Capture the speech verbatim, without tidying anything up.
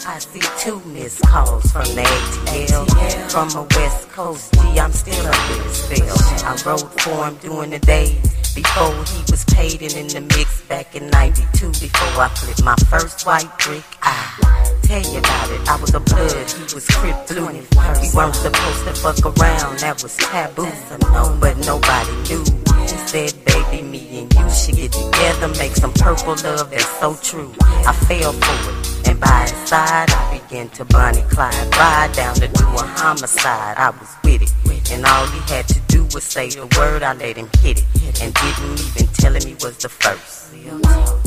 I see two missed calls from the A T L. From a West Coast G, I'm still up with his spell. I wrote for him during the days before he was paid and in the mix back in ninety-two. Before I flipped my first white brick, I tell you about it. I was a blood, he was Crip blue. We weren't supposed to fuck around, that was taboo. But nobody knew. He said, baby, me and you should get together, make some purple love, that's so true. I fell for it, and by his side I began to Bonnie Clyde, ride down to do a homicide. I was with it, and all he had to do was say the word, I let him hit it, and didn't even tell him he was the first.